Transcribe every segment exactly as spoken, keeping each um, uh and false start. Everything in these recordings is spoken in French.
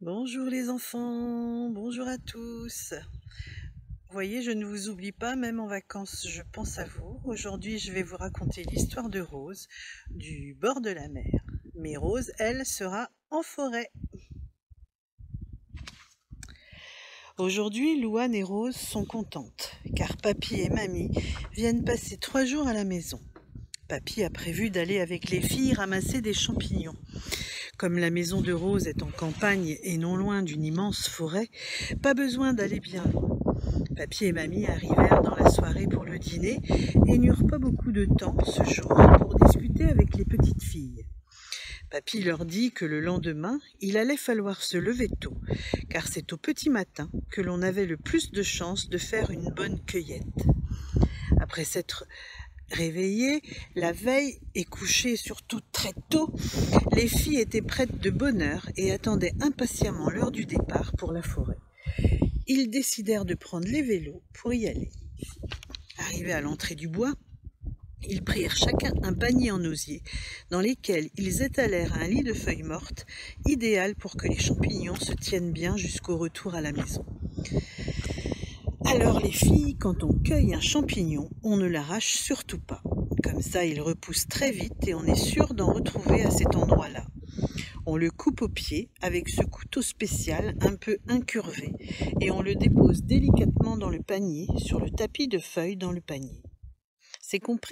Bonjour les enfants, bonjour à tous. Vous voyez, je ne vous oublie pas, même en vacances, je pense à vous. Aujourd'hui, je vais vous raconter l'histoire de Rose, du bord de la mer. Mais Rose, elle, sera en forêt. Aujourd'hui, Louane et Rose sont contentes, car Papy et Mamie viennent passer trois jours à la maison. Papy a prévu d'aller avec les filles ramasser des champignons. Comme la maison de Rose est en campagne et non loin d'une immense forêt, pas besoin d'aller bien loin. Papy et Mamie arrivèrent dans la soirée pour le dîner et n'eurent pas beaucoup de temps ce jour pour discuter avec les petites filles. Papy leur dit que le lendemain, il allait falloir se lever tôt, car c'est au petit matin que l'on avait le plus de chances de faire une bonne cueillette. Après s'être réveillées la veille et couchées surtout très tôt, les filles étaient prêtes de bonne heure et attendaient impatiemment l'heure du départ pour la forêt. Ils décidèrent de prendre les vélos pour y aller. Arrivés à l'entrée du bois, ils prirent chacun un panier en osier dans lesquels ils étalèrent un lit de feuilles mortes, idéal pour que les champignons se tiennent bien jusqu'au retour à la maison. Alors les filles, quand on cueille un champignon, on ne l'arrache surtout pas. Comme ça, il repousse très vite et on est sûr d'en retrouver à cet endroit-là. On le coupe au pied avec ce couteau spécial un peu incurvé et on le dépose délicatement dans le panier, sur le tapis de feuilles dans le panier. C'est compris ?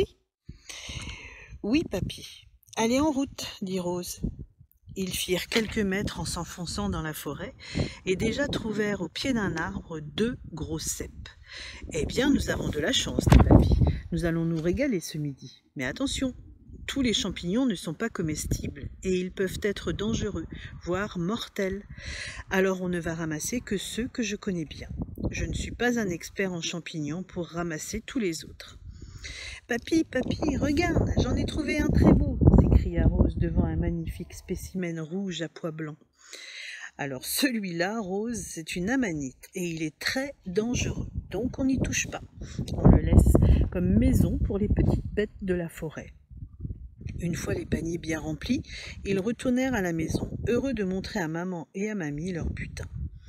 Oui, papy. Allez en route, dit Rose. Ils firent quelques mètres en s'enfonçant dans la forêt et déjà trouvèrent au pied d'un arbre deux gros cèpes. Eh bien, nous avons de la chance, dit papy. Nous allons nous régaler ce midi. Mais attention, tous les champignons ne sont pas comestibles et ils peuvent être dangereux, voire mortels. Alors on ne va ramasser que ceux que je connais bien. Je ne suis pas un expert en champignons pour ramasser tous les autres. Papy, papy, regarde, j'en ai trouvé un très beau, s'écria Rose devant un magnifique spécimen rouge à pois blancs. Alors celui-là, Rose, c'est une amanite et il est très dangereux, donc on n'y touche pas. On le laisse comme maison pour les petites bêtes de la forêt. Une fois les paniers bien remplis, ils retournèrent à la maison, heureux de montrer à maman et à mamie leur butin.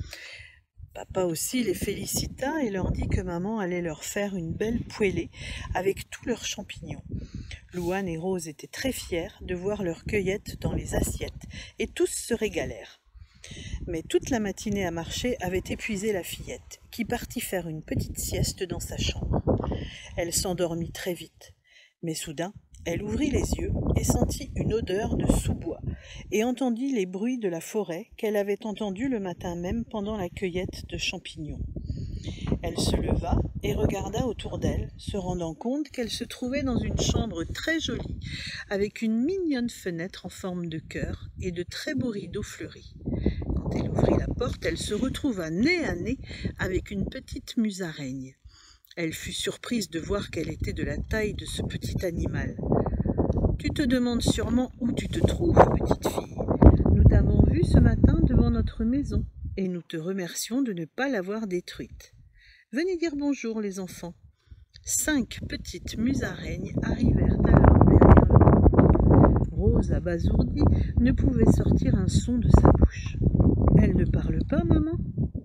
Papa aussi les félicita et leur dit que maman allait leur faire une belle poêlée avec tous leurs champignons. Louane et Rose étaient très fiers de voir leur cueillette dans les assiettes et tous se régalèrent. Mais toute la matinée à marcher avait épuisé la fillette, qui partit faire une petite sieste dans sa chambre. Elle s'endormit très vite, mais soudain, elle ouvrit les yeux et sentit une odeur de sous-bois et entendit les bruits de la forêt qu'elle avait entendus le matin même pendant la cueillette de champignons. Elle se leva et regarda autour d'elle, se rendant compte qu'elle se trouvait dans une chambre très jolie, avec une mignonne fenêtre en forme de cœur et de très beaux rideaux fleuris. Quand elle ouvrit la porte, elle se retrouva nez à nez avec une petite musaraigne. Elle fut surprise de voir qu'elle était de la taille de ce petit animal. « Tu te demandes sûrement où tu te trouves, petite fille. Nous t'avons vue ce matin devant notre maison et nous te remercions de ne pas l'avoir détruite. Venez dire bonjour, les enfants. » Cinq petites musaraignes arrivèrent alors derrière eux. Rose, abasourdie, ne pouvait sortir un son de sa bouche. « Elle ne parle pas, maman ? »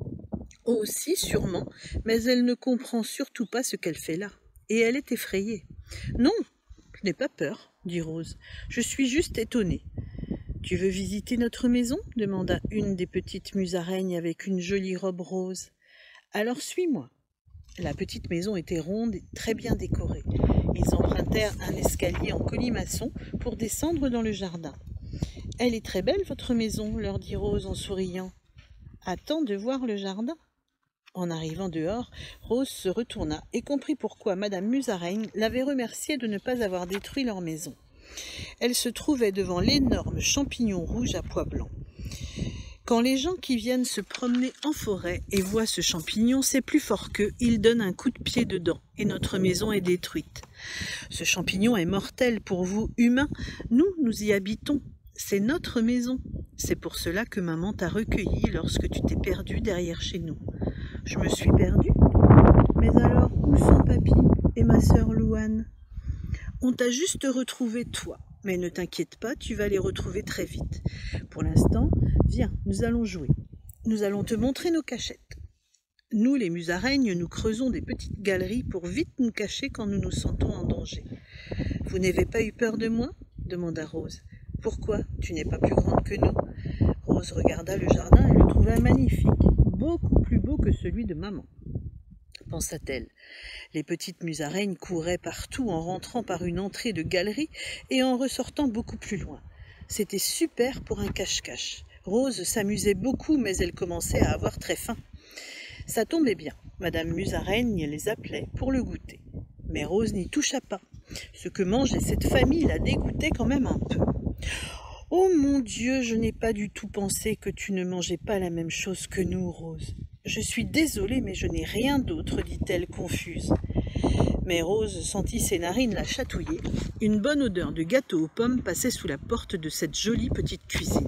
Oh si, sûrement, mais elle ne comprend surtout pas ce qu'elle fait là, et elle est effrayée. « Non, je n'ai pas peur, dit Rose, je suis juste étonnée. »« Tu veux visiter notre maison ?» demanda une des petites musaraignes avec une jolie robe rose. « Alors suis-moi. » La petite maison était ronde et très bien décorée. Ils empruntèrent un escalier en colimaçon pour descendre dans le jardin. « Elle est très belle, votre maison, » leur dit Rose en souriant. « Attends de voir le jardin. » En arrivant dehors, Rose se retourna et comprit pourquoi Madame Musaraigne l'avait remerciée de ne pas avoir détruit leur maison. Elle se trouvait devant l'énorme champignon rouge à pois blancs. Quand les gens qui viennent se promener en forêt et voient ce champignon, c'est plus fort qu'eux, ils donnent un coup de pied dedans et notre maison est détruite. Ce champignon est mortel pour vous, humains. Nous, nous y habitons. C'est notre maison. C'est pour cela que maman t'a recueilli lorsque tu t'es perdu derrière chez nous. Je me suis perdue. Mais alors, où sont papy et ma sœur Louane? On t'a juste retrouvé toi. Mais ne t'inquiète pas, tu vas les retrouver très vite. Pour l'instant, viens, nous allons jouer. nous allons te montrer nos cachettes. Nous, les musaraignes, nous creusons des petites galeries pour vite nous cacher quand nous nous sentons en danger. Vous n'avez pas eu peur de moi ? Demanda Rose. Pourquoi ? Tu n'es pas plus grande que nous. Rose regarda le jardin et le trouva magnifique, beaucoup plus beau que celui de maman, pensa-t-elle. Les petites musaraignes couraient partout en rentrant par une entrée de galerie et en ressortant beaucoup plus loin. C'était super pour un cache-cache. Rose s'amusait beaucoup, mais elle commençait à avoir très faim. Ça tombait bien, Madame Musaraigne les appelait pour le goûter. Mais Rose n'y toucha pas. Ce que mangeait cette famille la dégoûtait quand même un peu. « Oh mon Dieu, je n'ai pas du tout pensé que tu ne mangeais pas la même chose que nous, Rose. Je suis désolée, mais je n'ai rien d'autre, dit-elle confuse. » Mais Rose sentit ses narines la chatouiller. Une bonne odeur de gâteau aux pommes passait sous la porte de cette jolie petite cuisine.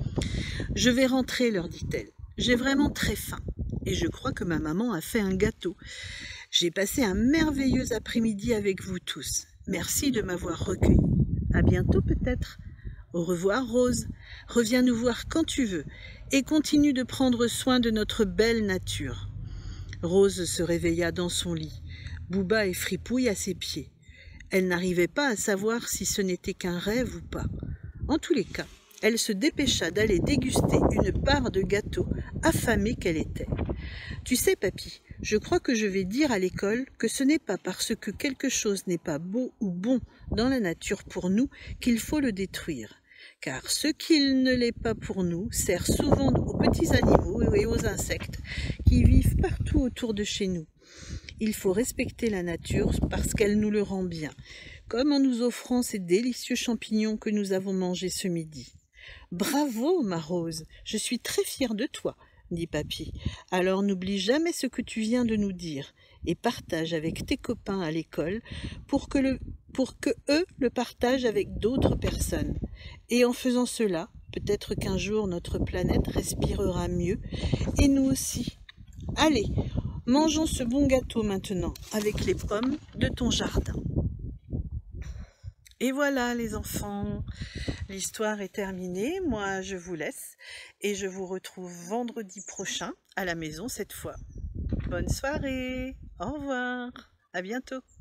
« Je vais rentrer, leur dit-elle. J'ai vraiment très faim. Et je crois que ma maman a fait un gâteau. J'ai passé un merveilleux après-midi avec vous tous. Merci de m'avoir recueilli. À bientôt peut-être. Au revoir Rose. Reviens nous voir quand tu veux et continue de prendre soin de notre belle nature. » Rose se réveilla dans son lit. Bouba et Fripouille à ses pieds. Elle n'arrivait pas à savoir si ce n'était qu'un rêve ou pas. En tous les cas, elle se dépêcha d'aller déguster une part de gâteau, affamée qu'elle était. « Tu sais, papy, je crois que je vais dire à l'école que ce n'est pas parce que quelque chose n'est pas beau ou bon dans la nature pour nous qu'il faut le détruire. Car ce qu'il ne l'est pas pour nous sert souvent aux petits animaux et aux insectes qui vivent partout autour de chez nous. Il faut respecter la nature parce qu'elle nous le rend bien, comme en nous offrant ces délicieux champignons que nous avons mangés ce midi. » « Bravo, ma Rose, je suis très fière de toi, » dit papy. « Alors n'oublie jamais ce que tu viens de nous dire et partage avec tes copains à l'école pour que, le, pour que eux le partagent avec d'autres personnes. Et en faisant cela, peut-être qu'un jour notre planète respirera mieux et nous aussi. Allez, mangeons ce bon gâteau maintenant avec les pommes de ton jardin. » Et voilà les enfants, l'histoire est terminée, moi je vous laisse et je vous retrouve vendredi prochain à la maison cette fois. Bonne soirée, au revoir, à bientôt.